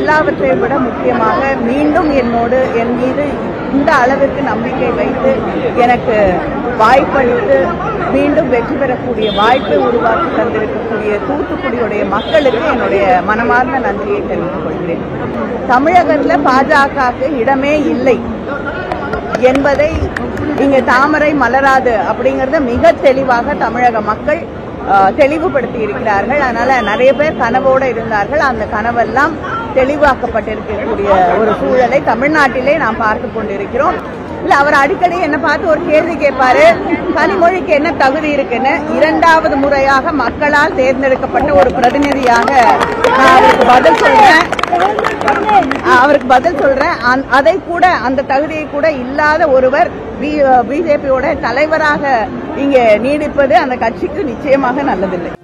எல்லாவற்றையும் விட முக்கியமாக மீண்டும் என் மீது இந்த அளவிற்கு நம்பிக்கை வைத்து எனக்கு வாய்ப்பளித்து மீண்டும் வெற்றி பெறக்கூடிய வாய்ப்பை உருவாக்கி தந்திருக்கக்கூடிய தூத்துக்குடியுடைய மக்களுக்கு என்னுடைய மனமார்ந்த நன்றியை தெரிவித்துக் கொள்கிறேன். தமிழகத்தில் பாஜகவுக்கு இடமே இல்லை என்பதை இங்கே தாமரை மலராது அப்படிங்கறத மிக தெளிவாக தமிழக மக்கள் தெளிவுபடுத்தி இருக்கிறார்கள். அதனால நிறைய பேர் கனவோடு இருந்தார்கள். அந்த கனவெல்லாம் தெளிவாக்கப்பட்டிருக்கக்கூடிய ஒரு சூழலை தமிழ்நாட்டிலே நாம் பார்த்து கொண்டிருக்கிறோம். இல்ல அவர் அடிக்கடி என்ன பார்த்து ஒரு கேள்வி கேட்பாரு, கனிமொழிக்கு என்ன தகுதி இருக்குன்னு. இரண்டாவது முறையாக மக்களால் தேர்ந்தெடுக்கப்பட்ட ஒரு பிரதிநிதியாக நான் அவருக்கு பதில் சொல்றேன். அதை கூட அந்த தகுதியை கூட இல்லாத ஒருவர் பிஜேபியோட தலைவராக இங்கே நீடிப்பது அந்த கட்சிக்கு நிச்சயமாக நல்லதில்லை.